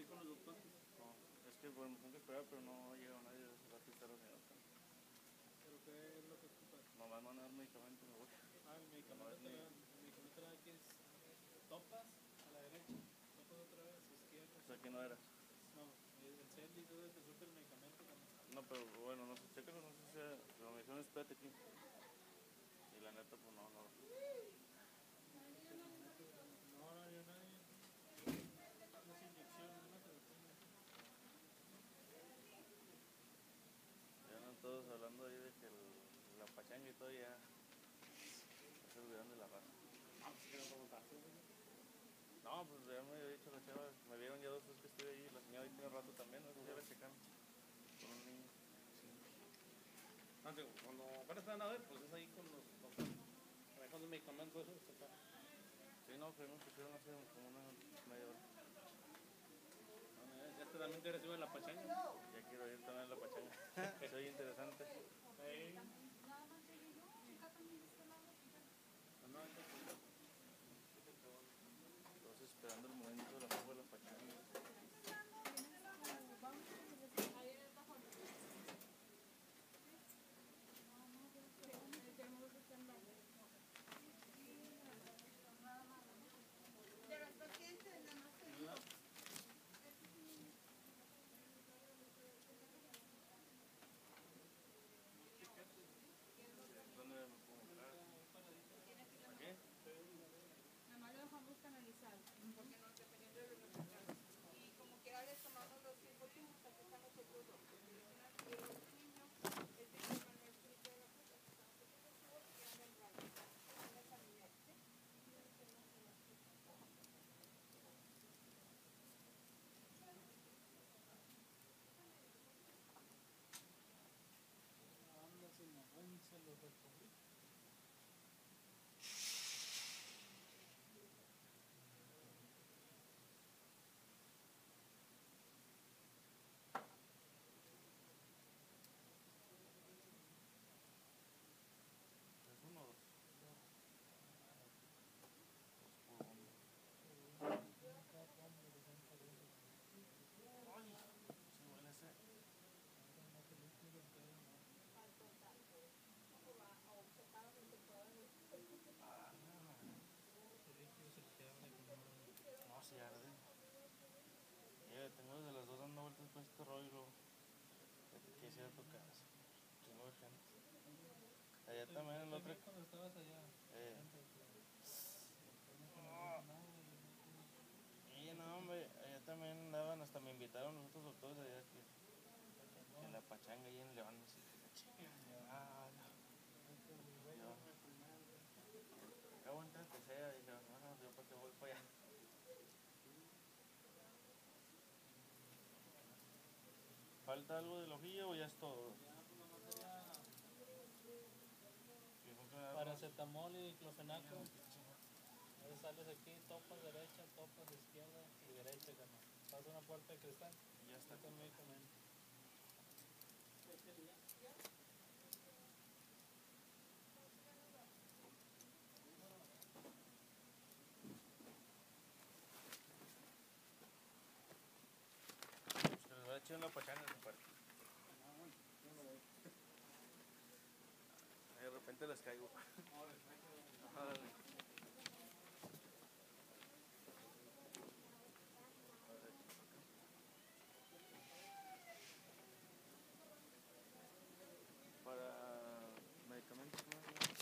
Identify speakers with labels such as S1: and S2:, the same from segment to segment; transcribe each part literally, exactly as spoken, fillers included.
S1: ¿Qué con los dos pasos?
S2: No, es que bueno, me tengo que esperar, pero no llega nadie de ese rato y está reunido.
S1: ¿Pero qué es lo que ocupas?
S2: Nomás me van a dar medicamento y me voy.
S1: Ah, el medicamento,
S2: No,
S1: te
S2: ni-
S1: da- el medicamento te da aquí es topas a la derecha, topas otra vez, izquierda.
S2: O sea, aquí no era.
S1: No, el el Celi todo te surte el medicamento también.
S2: No, pero bueno, no sé, chécalo, no sé si sea. Pero me dijeron espérate aquí. Y la neta, pues no, no.
S1: No, no, yo nadie. Unas inyecciones, una terapia.
S2: Ya andan todos hablando ahí de que el- la pachanga y todo ya. Ya se olvidan de la raza.
S1: Ah, pues que no preguntaste, güey.
S2: No, pues ya me había dicho la chava, me vieron ya dos veces que estoy ahí, la señora ahí tiene rato también, no sé si ya la checaron. Con un niño.
S1: No, digo, cuando apenas van a ver, pues es ahí con los doctores. Con los medicamentos, eso está.
S2: Sí, no, que me pusieron hace como una media hora.
S1: Ya te también te recibe la pachanga.
S2: Ya quiero ir también a la pachanga. Soy interesante.
S1: Hey. No, no,
S2: Entonces esperando el momento de la fuga de la pachanga.
S3: De los pacientes, nada más que
S1: no.
S2: ¿Dónde me puedo montar? ¿Aquí?
S3: nada más lo dejamos canalizado, porque no, dependiendo de los resultados. Y como quiera les tomamos los cinco tubos, aquí están los otros dos. Y el otro niño, este que no es fruto de la fruta, aquí están los otros dos tubos que andan en radio. Van a examinar, ¿sí?
S1: Anda sin avance los recogí.
S2: ¿Es uno o dos? Dos por uno. Ay, sí huele ese. Ah, no. No, sí arde. Ya tengo desde las dos dando vueltas con este rollo. ¿Qué hiciera tu casa? Chingo de gente. Allá también el otro.
S1: Cuando estabas allá.
S2: Eh. Y no, hombre, allá también andaban, hasta me invitaron los otros doctores allá que, en la pachanga y en León. Así que la chingada. Ah, no. Yo, qué aguanta que sea, dije, no, no, yo para qué voy para allá. ¿Falta algo del ojillo o ya es todo?
S1: Ya, pues nomás sería
S2: Dijo que me daba-
S1: paracetamol y clofenaco. Ahora sales aquí, topas derecha, topas izquierda y derecha, carnal. Pasa una puerta de cristal.
S2: Ya está.
S1: Con medicamento.
S2: Pues que les va a echar una pachanga, compadre. Ahí de repente les caigo. Órale. Para medicamentos, ¿no?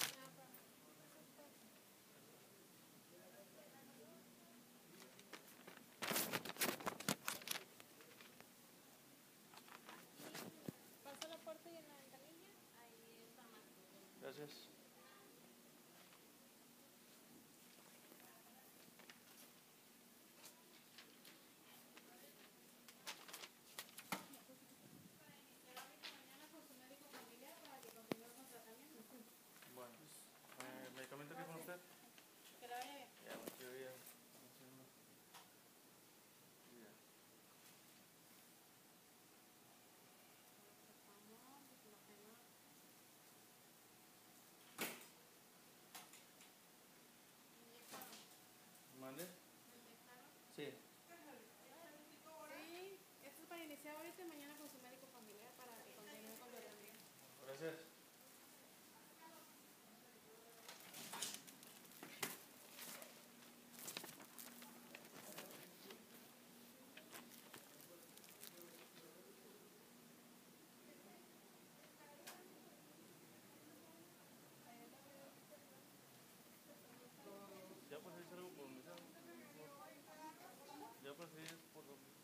S3: Pasa la puerta y en la ventanilla, ahí está más.
S2: Gracias. Gracias. Ya pues ahí salgo por mi casa. Ya pues ahí es por donde.